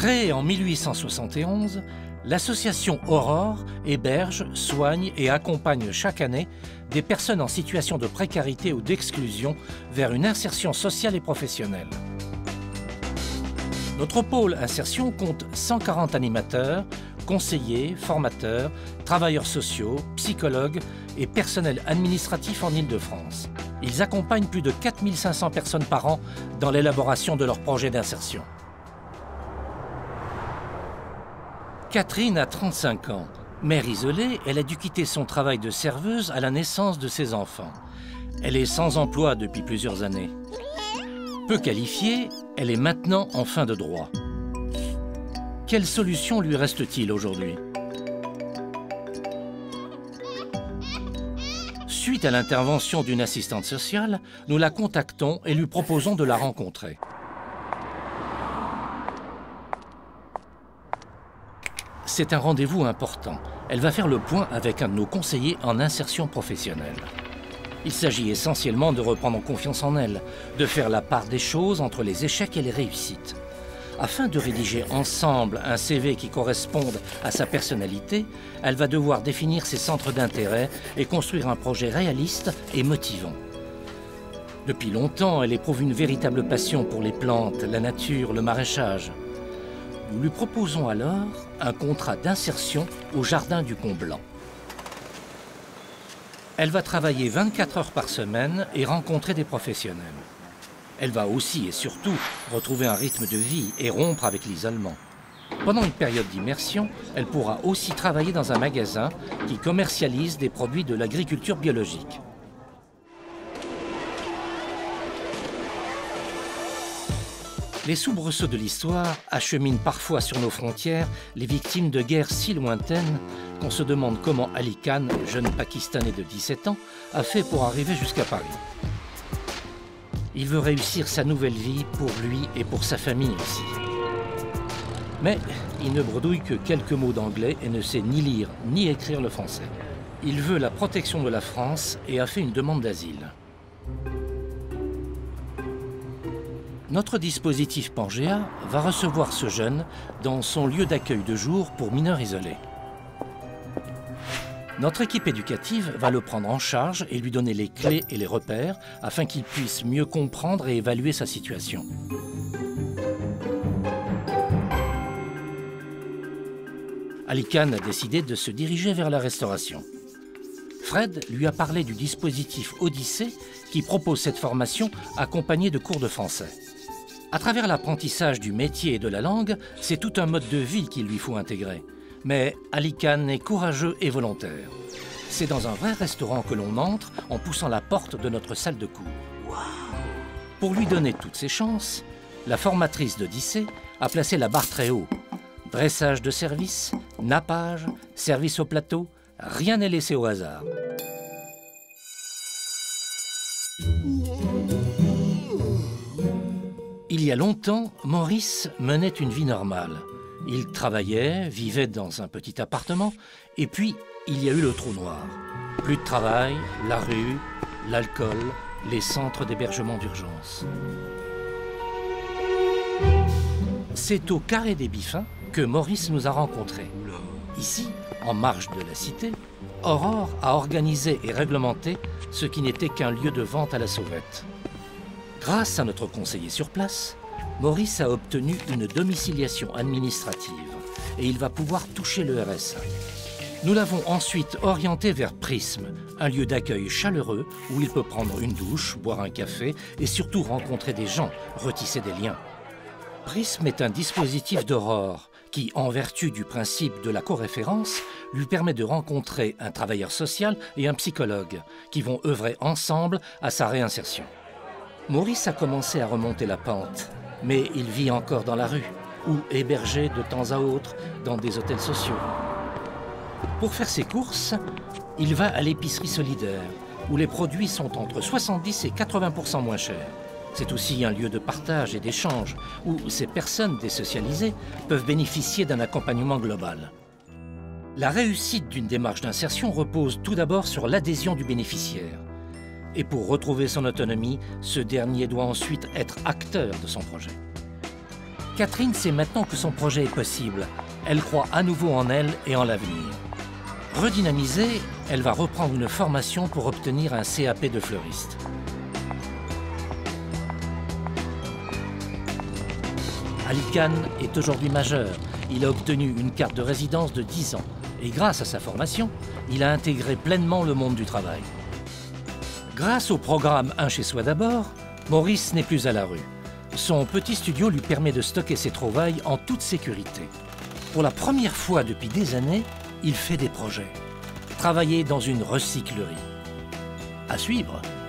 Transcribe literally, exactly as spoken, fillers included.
Créée en mille huit cent soixante et onze, l'association Aurore héberge, soigne et accompagne chaque année des personnes en situation de précarité ou d'exclusion vers une insertion sociale et professionnelle. Notre pôle insertion compte cent quarante animateurs, conseillers, formateurs, travailleurs sociaux, psychologues et personnel administratif en Île-de-France. Ils accompagnent plus de quatre mille cinq cents personnes par an dans l'élaboration de leurs projets d'insertion. Catherine a trente-cinq ans. Mère isolée, elle a dû quitter son travail de serveuse à la naissance de ses enfants. Elle est sans emploi depuis plusieurs années. Peu qualifiée, elle est maintenant en fin de droit. Quelle solution lui reste-t-il aujourd'hui? Suite à l'intervention d'une assistante sociale, nous la contactons et lui proposons de la rencontrer. C'est un rendez-vous important. Elle va faire le point avec un de nos conseillers en insertion professionnelle. Il s'agit essentiellement de reprendre confiance en elle, de faire la part des choses entre les échecs et les réussites. Afin de rédiger ensemble un C V qui corresponde à sa personnalité, elle va devoir définir ses centres d'intérêt et construire un projet réaliste et motivant. Depuis longtemps, elle éprouve une véritable passion pour les plantes, la nature, le maraîchage. Nous lui proposons alors un contrat d'insertion au Jardin du Comblanc. Elle va travailler vingt-quatre heures par semaine et rencontrer des professionnels. Elle va aussi et surtout retrouver un rythme de vie et rompre avec l'isolement. Pendant une période d'immersion, elle pourra aussi travailler dans un magasin qui commercialise des produits de l'agriculture biologique. Les soubresauts de l'histoire acheminent parfois sur nos frontières les victimes de guerres si lointaines qu'on se demande comment Ali Khan, jeune Pakistanais de dix-sept ans, a fait pour arriver jusqu'à Paris. Il veut réussir sa nouvelle vie pour lui et pour sa famille aussi. Mais il ne bredouille que quelques mots d'anglais et ne sait ni lire ni écrire le français. Il veut la protection de la France et a fait une demande d'asile. Notre dispositif Pangea va recevoir ce jeune dans son lieu d'accueil de jour pour mineurs isolés. Notre équipe éducative va le prendre en charge et lui donner les clés et les repères afin qu'il puisse mieux comprendre et évaluer sa situation. Ali Khan a décidé de se diriger vers la restauration. Fred lui a parlé du dispositif Odyssée qui propose cette formation accompagnée de cours de français. À travers l'apprentissage du métier et de la langue, c'est tout un mode de vie qu'il lui faut intégrer. Mais Ali Khan est courageux et volontaire. C'est dans un vrai restaurant que l'on entre en poussant la porte de notre salle de cours. Pour lui donner toutes ses chances, la formatrice d'Odyssée a placé la barre très haut. Dressage de service, nappage, service au plateau, rien n'est laissé au hasard. Il y a longtemps, Maurice menait une vie normale. Il travaillait, vivait dans un petit appartement, et puis il y a eu le trou noir. Plus de travail, la rue, l'alcool, les centres d'hébergement d'urgence. C'est au Carré des Biffins que Maurice nous a rencontrés. Ici, en marge de la cité, Aurore a organisé et réglementé ce qui n'était qu'un lieu de vente à la sauvette. Grâce à notre conseiller sur place, Maurice a obtenu une domiciliation administrative et il va pouvoir toucher le R S A. Nous l'avons ensuite orienté vers Prisme, un lieu d'accueil chaleureux où il peut prendre une douche, boire un café et surtout rencontrer des gens, retisser des liens. Prisme est un dispositif d'Aurore qui, en vertu du principe de la coréférence, lui permet de rencontrer un travailleur social et un psychologue qui vont œuvrer ensemble à sa réinsertion. Maurice a commencé à remonter la pente, mais il vit encore dans la rue ou hébergé de temps à autre dans des hôtels sociaux. Pour faire ses courses, il va à l'épicerie solidaire où les produits sont entre soixante-dix et quatre-vingts pour cent moins chers. C'est aussi un lieu de partage et d'échange où ces personnes désocialisées peuvent bénéficier d'un accompagnement global. La réussite d'une démarche d'insertion repose tout d'abord sur l'adhésion du bénéficiaire. Et pour retrouver son autonomie, ce dernier doit ensuite être acteur de son projet. Catherine sait maintenant que son projet est possible. Elle croit à nouveau en elle et en l'avenir. Redynamisée, elle va reprendre une formation pour obtenir un C A P de fleuriste. Ali Khan est aujourd'hui majeur. Il a obtenu une carte de résidence de dix ans. Et grâce à sa formation, il a intégré pleinement le monde du travail. Grâce au programme Un chez soi d'abord, Maurice n'est plus à la rue. Son petit studio lui permet de stocker ses trouvailles en toute sécurité. Pour la première fois depuis des années, il fait des projets. Travailler dans une recyclerie. À suivre.